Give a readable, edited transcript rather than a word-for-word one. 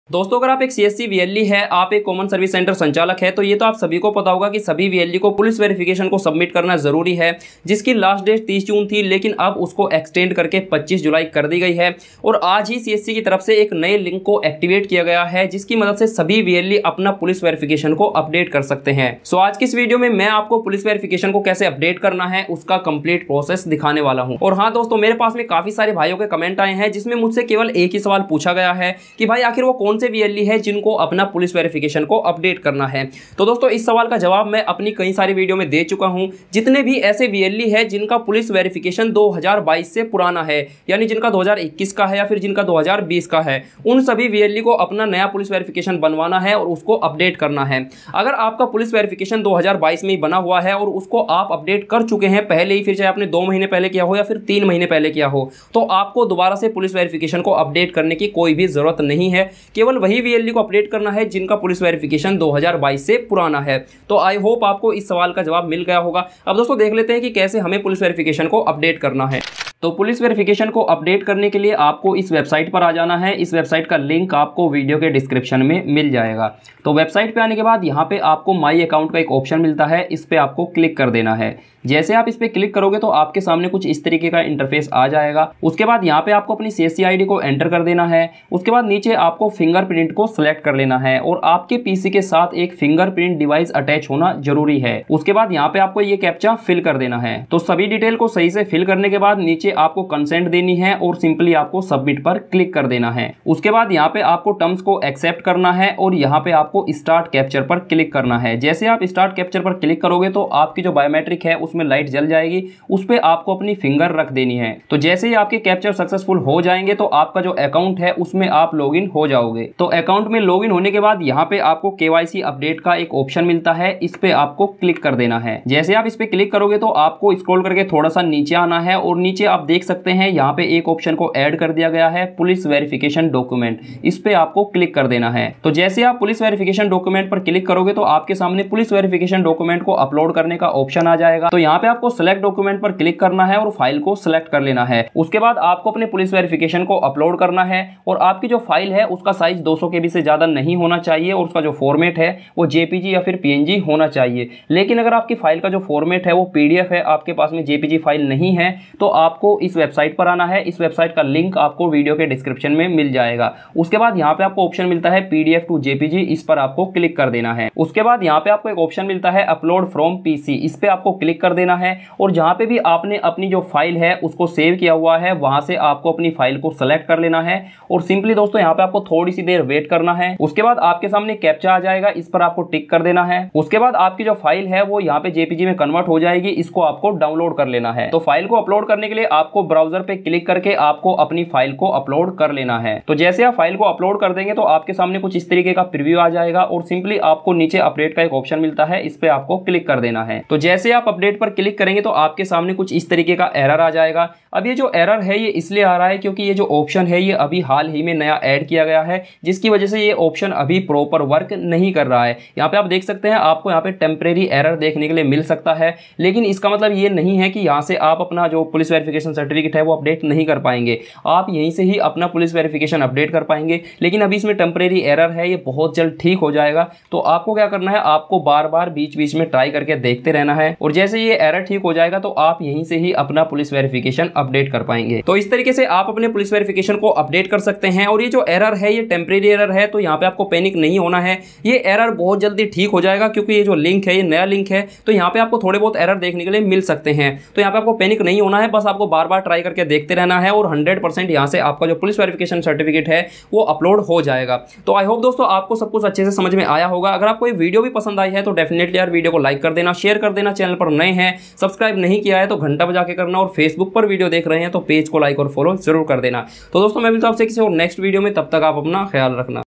दोस्तों अगर आप एक सीएससी वीएलई है, आप एक कॉमन सर्विस सेंटर संचालक है, तो ये तो आप सभी को पता होगा कि सभी वीएलई को पुलिस वेरिफिकेशन को सबमिट करना जरूरी है, जिसकी लास्ट डेट 30 जून थी, लेकिन अब उसको एक्सटेंड करके 25 जुलाई कर दी गई है। और आज ही सीएससी की तरफ से एक नए लिंक को एक्टिवेट किया गया है, जिसकी मदद से सभी वीएलई अपना पुलिस वेरिफिकेशन को अपडेट कर सकते हैं। सो आज की इस वीडियो में मैं आपको पुलिस वेरिफिकेशन को कैसे अपडेट करना है उसका कंप्लीट प्रोसेस दिखाने वाला हूं। और हाँ दोस्तों, मेरे पास में काफी सारे भाइयों के कमेंट आए हैं, जिसमें मुझसे केवल एक ही सवाल पूछा गया है कि भाई आखिर वो कौन से वीएलई है को अपना पुलिस वेरिफिकेशन को अपडेट करना है। तो दोस्तों इस सवाल का जवाब मैं अपनी कई सारी वीडियो में दे चुका हूं। जितने भी ऐसे वीएलई है जिनका पुलिस वेरिफिकेशन 2022 से पुराना है, यानी जिनका 2021 का है या फिर जिनका 2020 का है, उन सभी वीएलई को अपना नया पुलिस वेरिफिकेशन बनवाना है और उसको अपडेट करना है। अगर आपका पुलिस वेरिफिकेशन 2022 में ही बना हुआ है और उसको आप अपडेट कर चुके हैं पहले ही, फिर चाहे आपने 2 महीने पहले किया हो या फिर 3 महीने पहले किया हो, तो आपको दोबारा से पुलिस वेरिफिकेशन को अपडेट करने की कोई भी जरूरत नहीं है। केवल वही वीएलई को अपडेट करना है जिनका पुलिस वेरिफिकेशन 2022 से पुराना है। तो आई होप आपको इस सवाल का जवाब मिल गया होगा। अब दोस्तों देख लेते हैं कि कैसे हमें पुलिस वेरिफिकेशन को अपडेट करना है। तो पुलिस वेरिफिकेशन को अपडेट करने के लिए आपको इस वेबसाइट पर आ जाना है। इस वेबसाइट का लिंक आपको वीडियो के डिस्क्रिप्शन में मिल जाएगा। तो वेबसाइट पे आने के बाद यहाँ पे आपको माई अकाउंट का एक ऑप्शन मिलता है, इस पे आपको क्लिक कर देना है। जैसे आप इस पे क्लिक करोगे तो आपके सामने कुछ इस तरीके का इंटरफेस आ जाएगा। उसके बाद यहाँ पे आपको अपनी सीएससी आईडी को एंटर कर देना है। उसके बाद नीचे आपको फिंगरप्रिंट को सिलेक्ट कर लेना है और आपके पीसी के साथ एक फिंगरप्रिंट डिवाइस अटैच होना जरूरी है। उसके बाद यहाँ पे आपको ये कैप्चा फिल कर देना है। तो सभी डिटेल को सही से फिल करने के बाद नीचे आपको कंसेंट देनी है और सिंपली आपको सबमिट पर क्लिक कर देना है। उसके बाद यहाँ पे आपको टर्म्स को एक्सेप्ट करना है और यहाँ पे आपको स्टार्ट कैप्चर पर क्लिक करना है। जैसे आप स्टार्ट कैप्चर पर क्लिक करोगे तो आपकी जो बायोमेट्रिक है उसमें लाइट जल जाएगी, उस पे आपको अपनी फिंगर रख देनी है। तो जैसे ही आपके कैप्चर सक्सेसफुल हो जाएंगे तो आपका जो अकाउंट है उसमें आप लॉगिन हो जाओगे। तो अकाउंट में लॉगिन होने के बाद यहाँ पे आपको केवाईसी अपडेट का एक ऑप्शन मिलता है, इस पे आपको क्लिक कर देना है। जैसे आप इस पे क्लिक करोगे तो आपको स्क्रॉल करके थोड़ा सा नीचे आना है और नीचे आप देख सकते हैं यहाँ पे एक ऑप्शन को ऐड कर दिया गया है, पुलिस वेरिफिकेशन डॉक्यूमेंट। इस पे आपको क्लिक कर देना है। तो जैसे आप पुलिस वेरिफिकेशन डॉक्यूमेंट पर क्लिक करोगे तो आपके सामने पुलिस वेरिफिकेशन डॉक्यूमेंट को अपलोड करने का ऑप्शन आ जाएगा। तो यहाँ पे आपको सेलेक्ट डॉक्यूमेंट पर क्लिक करना है और फाइल को सिलेक्ट कर लेना है। उसके बाद आपको अपने पुलिस वेरिफिकेशन को अपलोड करना है और आपकी जो फाइल है उसका साइज 200 KB से ज्यादा नहीं होना चाहिए और उसका जो फॉर्मेट है वो जेपीजी या फिर पीएनजी होना चाहिए। लेकिन अगर आपकी फाइल का जो फॉर्मेट है वो पीडीएफ है, आपके पास में जेपीजी फाइल नहीं है, तो आपको इस वेबसाइट पर आना है। इस वेबसाइट का लिंक आपको वीडियो के डिस्क्रिप्शन में मिल जाएगा। उसके बाद यहाँ पे आपको ऑप्शन मिलता है पीडीएफ टू जेपीजी, इस पर आपको क्लिक कर देना है। उसके बाद यहाँ पे आपको एक ऑप्शन मिलता है अपलोड फ्रॉम पीसी, इस पे आपको क्लिक कर देना है और जहाँ पे भी आपने अपनी जो फाइल है उसको सेव किया हुआ है वहां से आपको अपनी फाइल को सेलेक्ट कर लेना है और सिंपली दोस्तों यहाँ पे आपको थोड़ी सी देर वेट करना है। उसके बाद आपके सामने कैप्चा आ जाएगा, इस पर आपको टिक कर देना है। उसके बाद आपकी जो फाइल है वो यहाँ पे जेपीजी में कन्वर्ट हो जाएगी, इसको आपको डाउनलोड कर लेना है। तो फाइल को अपलोड करने के लिए आपको ब्राउजर पे क्लिक करके आपको अपनी फाइल को अपलोड कर लेना है। तो जैसे आप फाइल को अपलोड कर देंगे तो आपके सामने कुछ इस तरीके का प्रीव्यू आ जाएगा और सिंपली आपको नीचे अपडेट का एक ऑप्शन मिलता है, इस पे आपको क्लिक कर देना है। तो जैसे आप अपडेट पर क्लिक करेंगे तो आपके सामने कुछ इस तरीके का एरर आ जाएगा। अब ये जो एरर है ये इसलिए आ रहा है क्योंकि ये जो ऑप्शन है ये अभी हाल ही में नया ऐड किया गया है, जिसकी वजह से ये ऑप्शन अभी प्रॉपर वर्क नहीं कर रहा है। यहाँ पे आप देख सकते हैं, आपको यहाँ पे टेम्परेरी एरर देखने के लिए मिल सकता है, लेकिन इसका मतलब ये नहीं है कि यहाँ से आप अपना जो पुलिस वेरिफिकेशन सर्टिफिकेट है वो अपडेट नहीं कर पाएंगे। आप यहीं से ही अपना पुलिस वेरिफिकेशन अपडेट कर पाएंगे, लेकिन अभी इसमें टेम्परेरी एरर है, ये बहुत जल्द ठीक हो जाएगा। तो आपको क्या करना है, आपको बार बार बीच बीच में ट्राई करके देखते रहना है और जैसे ये एरर ठीक हो जाएगा तो आप यहीं से ही अपना पुलिस वेरिफिकेशन अपडेट कर पाएंगे। तो इस तरीके से आप अपने पुलिस वेरिफिकेशन को अपडेट कर सकते हैं। और ये जो एरर है ये टेम्परेरी एरर है, तो यहाँ पे आपको पैनिक नहीं होना है, ये एरर बहुत जल्दी ठीक हो जाएगा क्योंकि ये जो लिंक है ये नया लिंक है। तो यहाँ पे आपको थोड़े बहुत एरर देखने के लिए मिल सकते हैं, तो यहाँ पे आपको पैनिक नहीं होना है, बस आपको बार बार ट्राई करके देखते रहना है और 100% यहाँ से आपका जो पुलिस वेरिफिकेशन सर्टिफिकेट है वो अपलोड हो जाएगा। तो आई होप दोस्तों आपको सब कुछ अच्छे से समझ में आया होगा। अगर आपको ये वीडियो भी पसंद आई है तो डेफिनेटली यार वीडियो को लाइक कर देना, शेयर कर देना, चैनल पर नए हैं सब्सक्राइब नहीं किया है तो घंटा बजा के करना और फेसबुक पर वीडियो देख रहे हैं तो पेज को लाइक और फॉलो जरूर कर देना। तो दोस्तों मैं मिलता हूं आपसे किसी और नेक्स्ट वीडियो में, तब तक आप अपना ख्याल रखना।